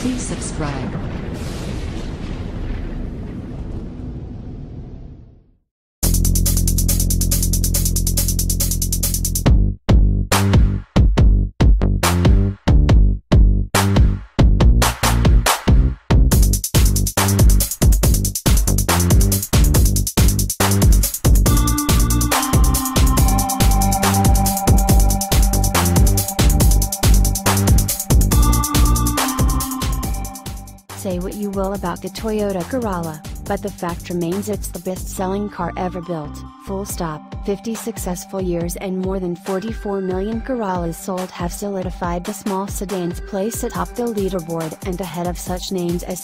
Please subscribe. Say what you will about the Toyota Corolla, but the fact remains it's the best-selling car ever built, full stop. 50 successful years and more than 44 million Corollas sold have solidified the small sedan's place atop the leaderboard and ahead of such names as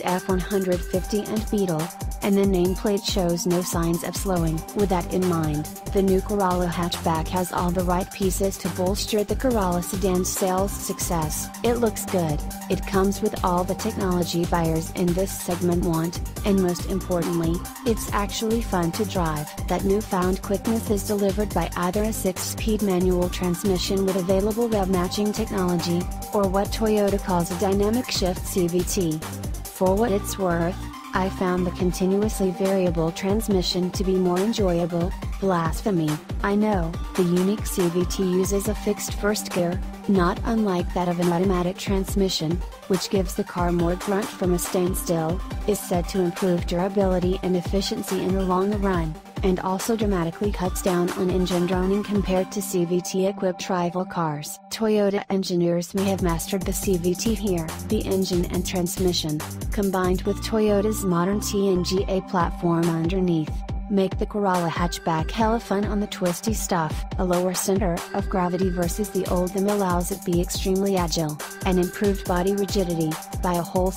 F-150 and Beetle, and the nameplate shows no signs of slowing. With that in mind, the new Corolla hatchback has all the right pieces to bolster the Corolla sedan's sales success. It looks good, it comes with all the technology buyers in this segment want, and most importantly, it's actually fun to drive. That newfound quickness is delivered by either a 6-speed manual transmission with available rev matching technology, or what Toyota calls a dynamic shift CVT. For what it's worth, I found the continuously variable transmission to be more enjoyable. Blasphemy, I know. The unique CVT uses a fixed first gear, not unlike that of an automatic transmission, which gives the car more grunt from a standstill, is said to improve durability and efficiency in the long run, and also dramatically cuts down on engine droning compared to CVT-equipped rival cars. Toyota engineers may have mastered the CVT here. The engine and transmission, combined with Toyota's modern TNGA platform underneath, make the Corolla hatchback hella fun on the twisty stuff. A lower center of gravity versus the old them allows it be extremely agile, and improved body rigidity, by a whole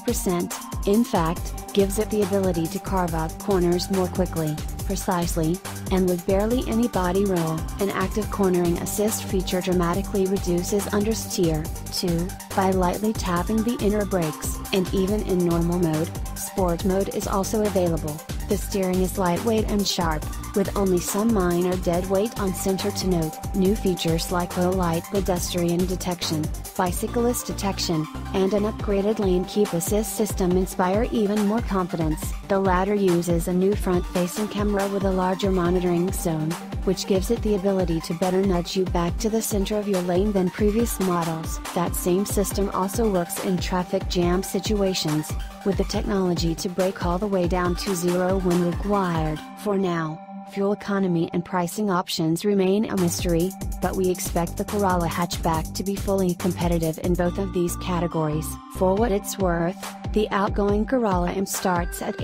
60%, in fact, gives it the ability to carve out corners more quickly, precisely, and with barely any body roll. An active cornering assist feature dramatically reduces understeer, too, by lightly tapping the inner brakes. And even in normal mode, sport mode is also available. The steering is lightweight and sharp, with only some minor dead weight on center to note. New features like low light pedestrian detection, bicyclist detection, and an upgraded lane keep assist system inspire even more confidence. The latter uses a new front-facing camera with a larger monitoring zone, which gives it the ability to better nudge you back to the center of your lane than previous models. That same system also works in traffic jam situations, with the technology to brake all the way down to zero when required. For now, fuel economy and pricing options remain a mystery, but we expect the Corolla hatchback to be fully competitive in both of these categories. For what it's worth, the outgoing Corolla M starts at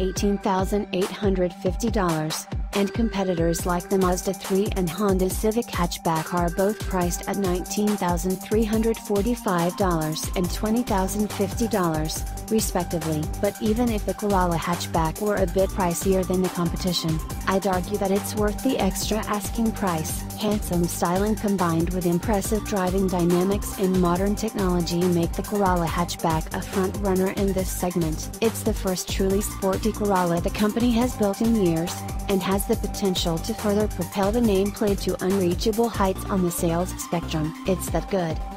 $18,850, and competitors like the Mazda 3 and Honda Civic hatchback are both priced at $19,345 and $20,050, respectively. But even if the Corolla hatchback were a bit pricier than the competition, I'd argue that it's worth the extra asking price. Handsome styling combined with impressive driving dynamics and modern technology make the Corolla hatchback a front-runner in this segment. It's the first truly sporty Corolla the company has built in years, and has the potential to further propel the nameplate to unreachable heights on the sales spectrum. It's that good.